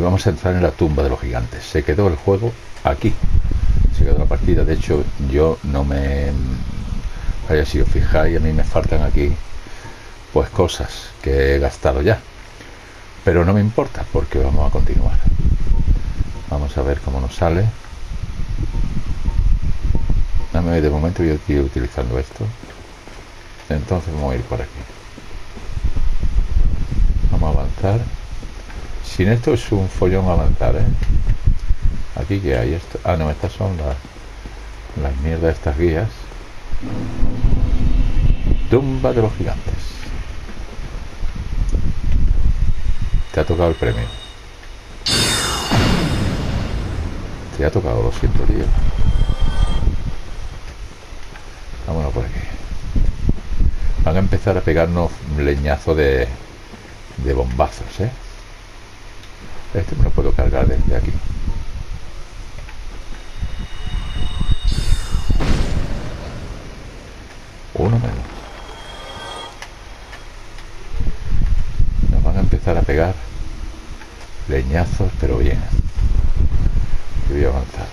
vamos a entrar en la tumba de los gigantes. Se quedó el juego aquí, se quedó la partida. De hecho, yo no me... Vaya, si os fijáis, a mí me faltan aquí pues cosas que he gastado ya, pero no me importa porque vamos a continuar. Vamos a ver cómo nos sale. De momento yo estoy utilizando esto, entonces vamos a ir por aquí. Vamos a avanzar. Sin esto es un follón avanzar, ¿eh? Aquí que hay esto. Ah, no, estas son las mierdas de estas guías. Tumba de los gigantes. Te ha tocado el premio. Te ha tocado, lo siento, tío. Vámonos por aquí. Van a empezar a pegarnos leñazo de bombazos, ¿eh? Este me lo puedo cargar desde aquí. Uno menos. Nos van a empezar a pegar leñazos, pero bien. Yo voy a avanzar.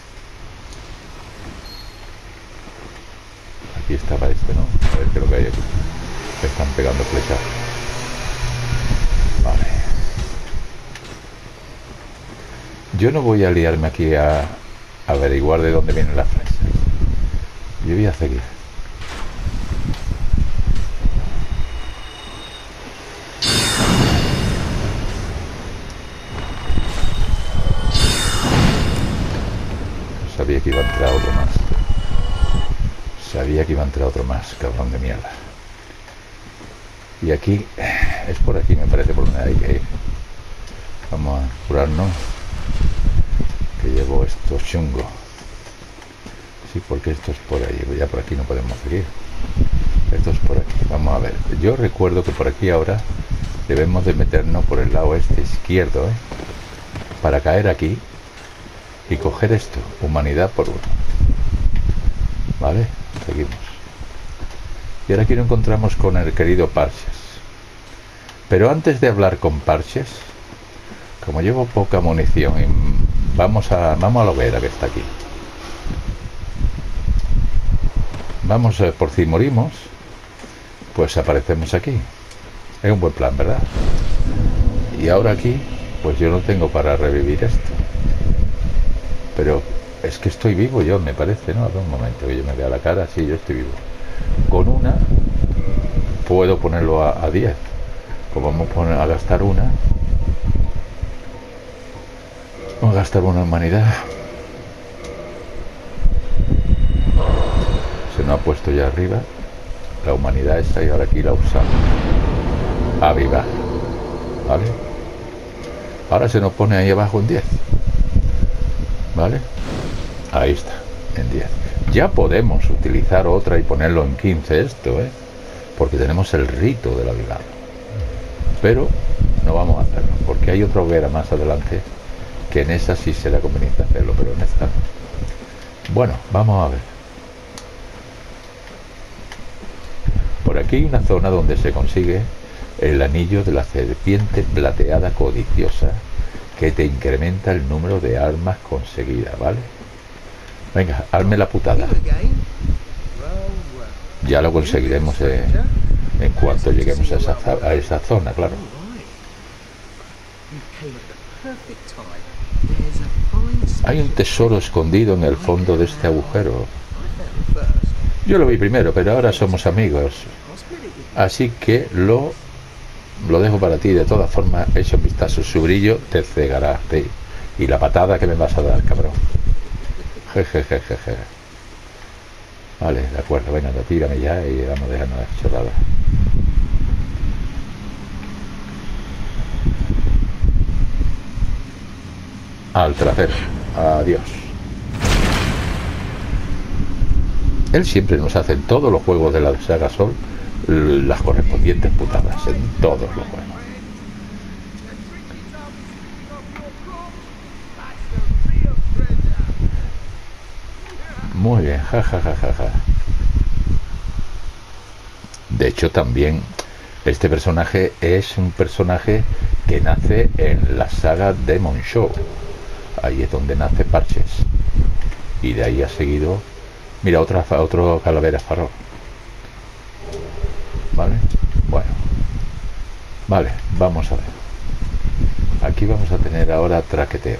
Aquí estaba este, ¿no? A ver qué es lo que hay aquí. Me están pegando flechas. Vale. Yo no voy a liarme aquí a averiguar de dónde vienen las flechas. Yo voy a seguir. Sabía que iba a entrar otro más. Sabía que iba a entrar otro más, cabrón de mierda. Y aquí, es por aquí me parece por donde hay que ir. Vamos a curarnos. Que llevo esto chungo. Sí, porque esto es por ahí. Ya por aquí no podemos seguir. Esto es por aquí. Vamos a ver. Yo recuerdo que por aquí ahora debemos de meternos por el lado este izquierdo, ¿eh? Para caer aquí y coger esto. Humanidad por uno. ¿Vale? Seguimos. Y ahora aquí nos encontramos con el querido Parches. Pero antes de hablar con Parches, como llevo poca munición, vamos a la hoguera que está aquí. Vamos, por si morimos, pues aparecemos aquí. Es un buen plan, ¿verdad? Y ahora aquí, pues yo no tengo para revivir esto. Pero es que estoy vivo yo, me parece, ¿no? A ver, un momento, que yo me vea la cara, sí, yo estoy vivo. Con una puedo ponerlo a 10. Pues vamos a gastar una. Vamos a gastar una humanidad. Se nos ha puesto ya arriba la humanidad esta y ahora aquí la usamos. Avivar. ¿Vale? Ahora se nos pone ahí abajo en 10. ¿Vale? Ahí está, en 10. Ya podemos utilizar otra y ponerlo en 15 esto, ¿eh? Porque tenemos el rito del avivar. Pero no vamos a hacerlo, porque hay otra hoguera más adelante que en esa sí será conveniente hacerlo, pero en esta no. Bueno, vamos a ver. Por aquí hay una zona donde se consigue el anillo de la serpiente plateada codiciosa, que te incrementa el número de armas conseguidas, ¿vale? Venga, hazme la putada. Ya lo conseguiremos en cuanto lleguemos a esa zona, claro. Hay un tesoro escondido en el fondo de este agujero. Yo lo vi primero, pero ahora somos amigos. Así que lo dejo para ti. De todas formas, echa un vistazo. Su brillo te cegará. Y la patada que me vas a dar, cabrón. Jejejeje. Vale, de acuerdo. Venga, tírame ya y vamos dejando las chorradas. Al trasero. Adiós. Él siempre nos hace en todos los juegos de la saga Sol las correspondientes putadas, en todos los juegos. Muy bien, jajajaja. De hecho, también este personaje es un personaje que nace en la saga Demon Show. Ahí es donde nace Parches. Y de ahí ha seguido... Mira, otro calavera farol. ¿Vale? Bueno. Vale, vamos a ver. Aquí vamos a tener ahora traqueteo.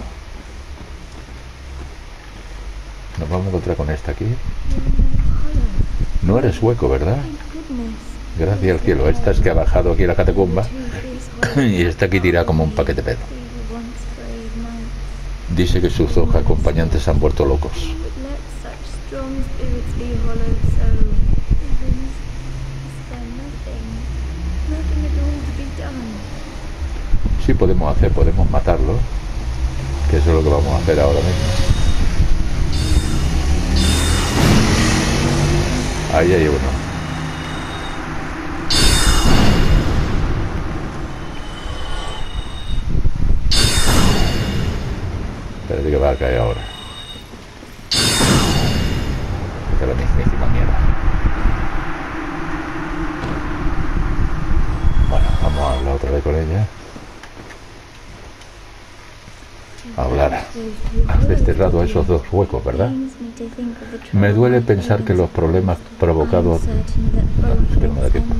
Nos vamos a encontrar con esta aquí. No eres hueco, ¿verdad? Gracias al cielo. Esta es que ha bajado aquí a la catacumba y está aquí tirada como un paquete de pedo. Dice que sus dos acompañantes han vuelto locos. Sí podemos matarlo, que eso es lo que vamos a hacer ahora mismo. Ahí hay uno. Espérate que va a caer ahora. Esta es la mismísima mierda. Bueno, vamos a hablar otra vez con ella. Hablar. Has desterrado a esos dos huecos, ¿verdad? Me duele pensar que los problemas provocados... Es que no me da tiempo.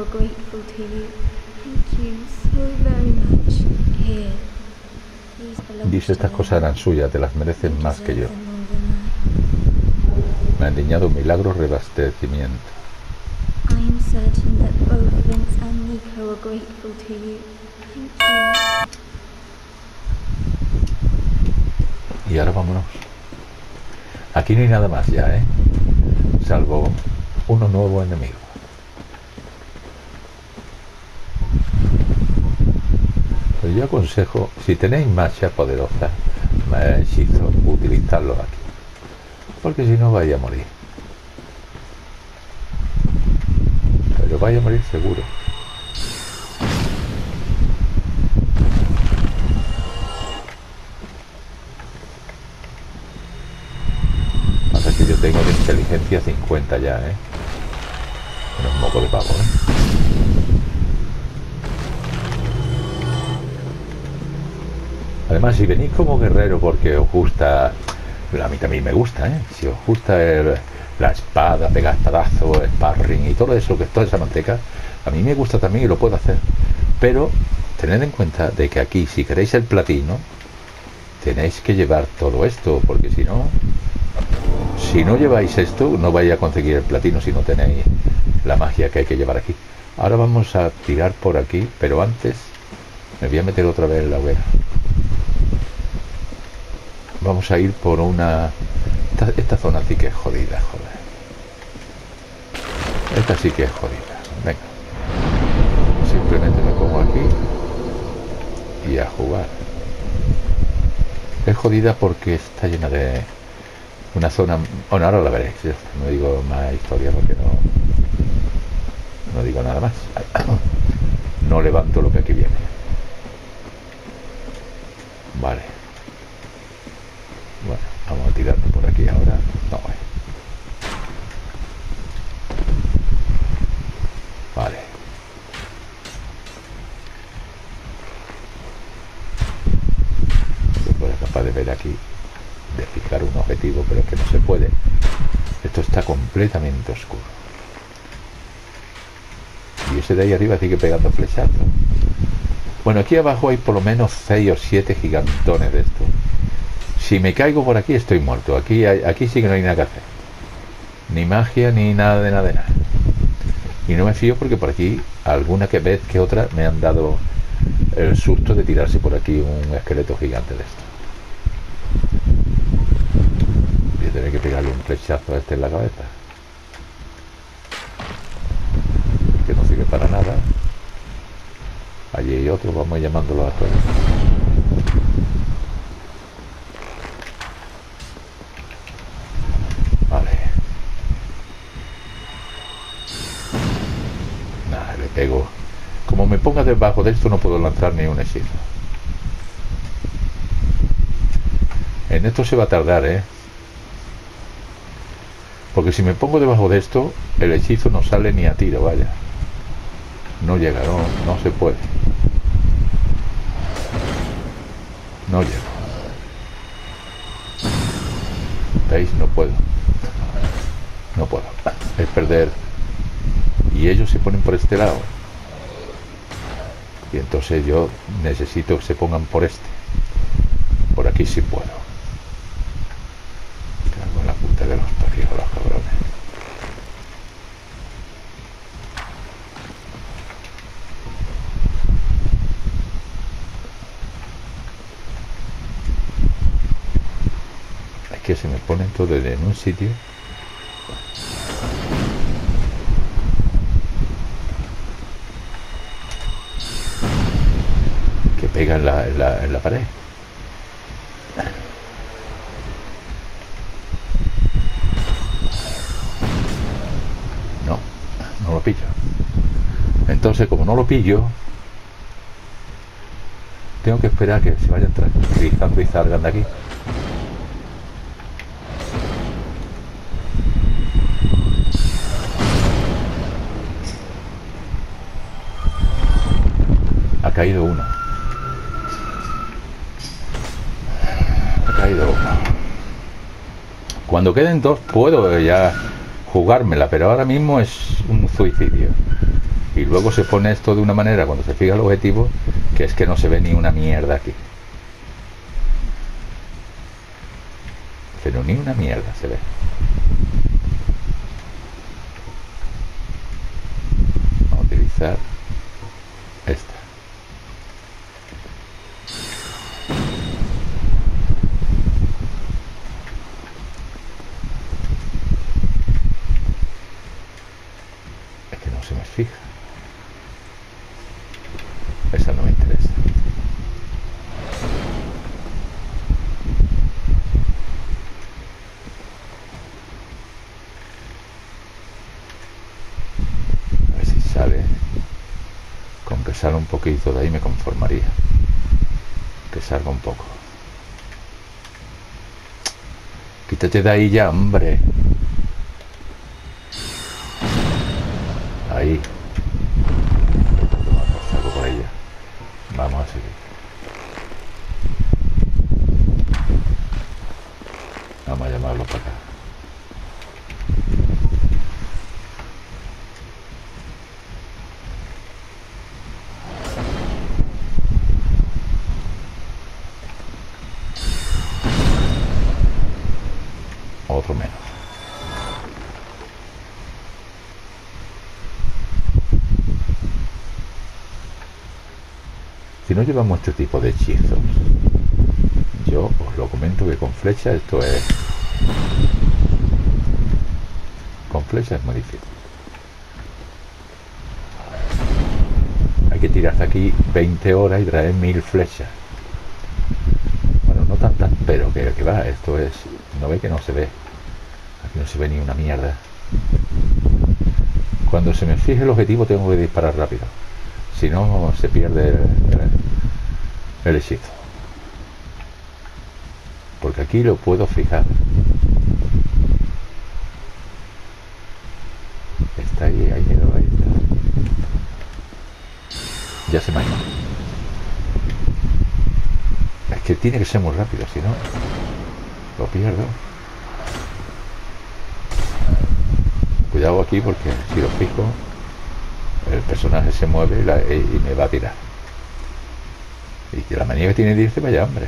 Dice, estas cosas eran suyas, te las merecen más que yo. Me han diñado un milagro reabastecimiento. Y ahora vámonos. Aquí no hay nada más ya, ¿eh? Salvo unos nuevos enemigos. Pero yo aconsejo, si tenéis marcha poderosa, hechizo, utilizarlos aquí. Porque si no vais a morir. Pero vais a morir seguro. Pasa que yo tengo de inteligencia 50 ya, ¿eh? Bueno, un moco de pavo, ¿eh? Además, si venís como guerrero porque os gusta, a mí también me gusta, ¿eh? Si os gusta la espada, pegar espadazos, sparring y todo eso, que toda esa manteca, a mí me gusta también y lo puedo hacer. Pero tened en cuenta de que aquí, si queréis el platino, tenéis que llevar todo esto, porque si no lleváis esto, no vais a conseguir el platino si no tenéis la magia que hay que llevar aquí. Ahora vamos a tirar por aquí, pero antes me voy a meter otra vez en la hoguera. Vamos a ir por una... Esta zona sí que es jodida, joder. Esta sí que es jodida. Venga. Simplemente me pongo aquí y a jugar. Es jodida porque está llena de... Una zona... Bueno, ahora la veréis. No digo más historia porque no digo nada más. No levanto lo que aquí viene. Vale. Bueno, vamos a tirarnos por aquí ahora. No, vale. Se puede capaz de ver aquí, de fijar un objetivo, pero es que no se puede. Esto está completamente oscuro. Y ese de ahí arriba sigue pegando flechazos. Bueno, aquí abajo hay por lo menos 6 o 7 gigantones de estos. Si me caigo por aquí estoy muerto. Aquí sí que no hay nada que hacer. Ni magia, ni nada de nada de nada. Y no me fío porque por aquí, alguna vez que otra, me han dado el susto de tirarse por aquí un esqueleto gigante de esto. Voy a tener que pegarle un flechazo a este en la cabeza. Que no sirve para nada. Allí hay otro, vamos llamándolo a todos. Vale. Nada, le pego. Como me ponga debajo de esto no puedo lanzar ni un hechizo. En esto se va a tardar, ¿eh? Porque si me pongo debajo de esto, el hechizo no sale ni a tiro, vaya. No llega, no se puede. No llego. ¿Veis? No puedo. No puedo. Es perder. Y ellos se ponen por este lado. Y entonces yo necesito que se pongan por este. Por aquí sí puedo. Cago en la puta de los paridos, los cabrones. Es que se me ponen todos en un sitio. Que pega en la pared. No lo pillo. Entonces, como no lo pillo, tengo que esperar a que se vayan tranquilizando y salgan de aquí. Ha caído uno. Ha caído uno. Cuando queden dos puedo ya jugármela, pero ahora mismo es un suicidio. Y luego se pone esto de una manera cuando se fija el objetivo, que es que no se ve ni una mierda aquí. Pero ni una mierda se ve. Vamos a utilizar esta. Es que no se me fija. Esa no me interesa. A ver si sale. Con que salga un poquito de ahí me conformaría. Que salga un poco. Quítate de ahí ya, hombre. Ahí. Salgo por ella. Vamos a seguir. Vamos a llamarlo para acá. Otro menos. Si no llevamos este tipo de hechizos, yo os lo comento que con flecha esto es... Con flecha es muy difícil. Hay que tirarse aquí 20 horas y traer 1000 flechas. Bueno, no tantas, pero que va, esto es... No ve que no se ve. Aquí no se ve ni una mierda. Cuando se me fije el objetivo tengo que disparar rápido. Si no, se pierde el hechizo. Porque aquí lo puedo fijar. Está ahí, ahí está. Ya se me ha ido. Es que tiene que ser muy rápido, si no, lo pierdo. Cuidado aquí porque si lo fijo, el personaje se mueve y me va a tirar. Y que la manía que tiene de irse, vaya hombre.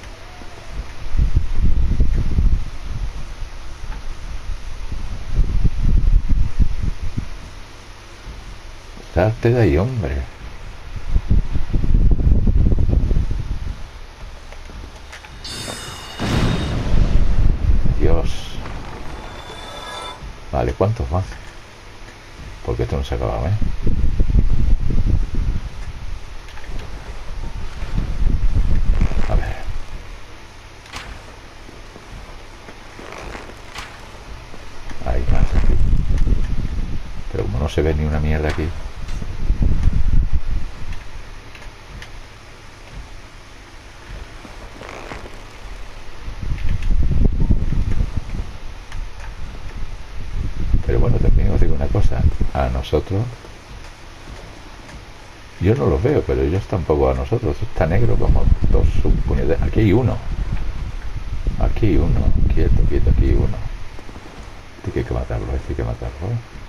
Salte de ahí, hombre. Dios. Vale, ¿cuántos más? Porque esto no se acababa, ¿eh? A ver. Hay más aquí. Pero como no se ve ni una mierda aquí. Pero bueno, también os digo una cosa. A nosotros Yo no los veo, pero ellos tampoco a nosotros. Está negro como dos puñeteros. Aquí hay uno. Aquí hay uno. Quieto, quieto, aquí hay uno. Este hay que matarlo, este hay que matarlo.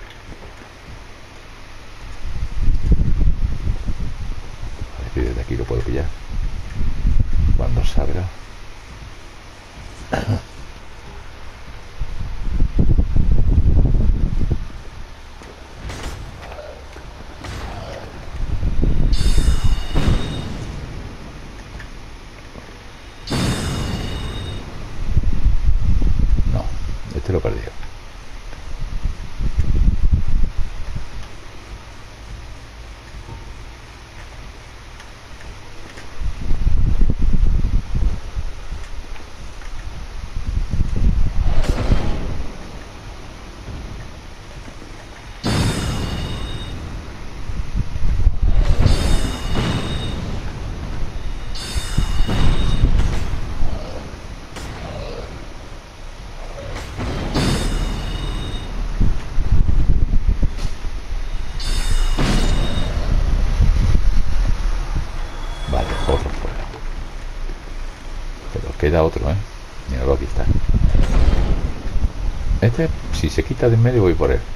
A ver si desde aquí lo puedo pillar. Cuando salga. No, este lo he perdido. Vale, otro fuera. Pero queda otro, ¿eh? Míralo, aquí está. Este, si se quita de en medio, voy por él.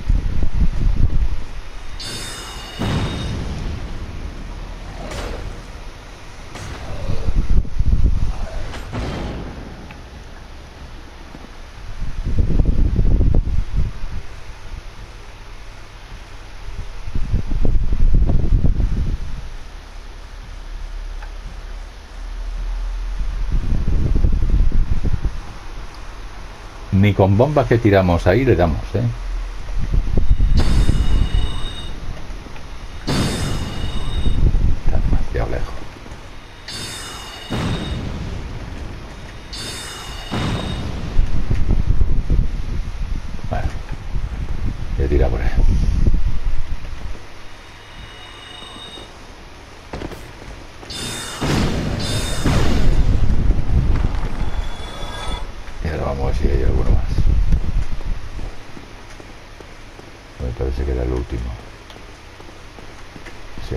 Ni con bombas que tiramos ahí le damos, ¿eh? Está demasiado lejos. Bueno, voy a tirar por ahí. Y ahora vamos a ver si hay alguno más. Me parece que era el último. Sí.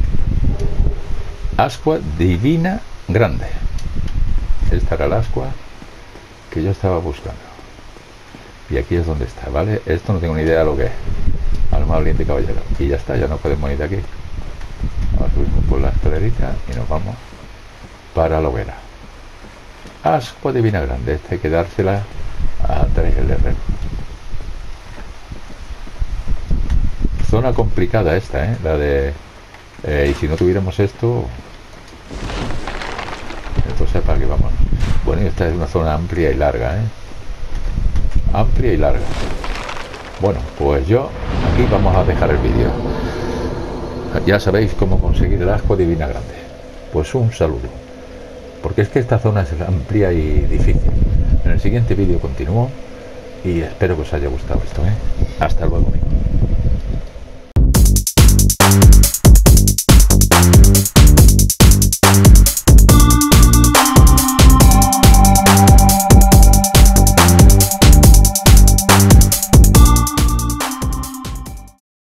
Ascua divina grande. Esta era el ascua que yo estaba buscando. Y aquí es donde está, ¿vale? Esto no tengo ni idea de lo que es. Alma valiente caballero. Y ya está, ya no podemos ir de aquí. Ahora subimos por la escalerita y nos vamos para la hoguera. Ascua divina grande. Esta hay que dársela a Andrés el Herrero. Zona complicada esta, ¿eh? La de... y si no tuviéramos esto... Entonces, ¿para qué vamos? Bueno, y esta es una zona amplia y larga, ¿eh? Amplia y larga. Bueno, pues yo... Aquí vamos a dejar el vídeo. Ya sabéis cómo conseguir el ascua divina grande. Pues un saludo. Porque es que esta zona es amplia y difícil. En el siguiente vídeo continúo. Y espero que os haya gustado esto, ¿eh? Hasta luego, amigos.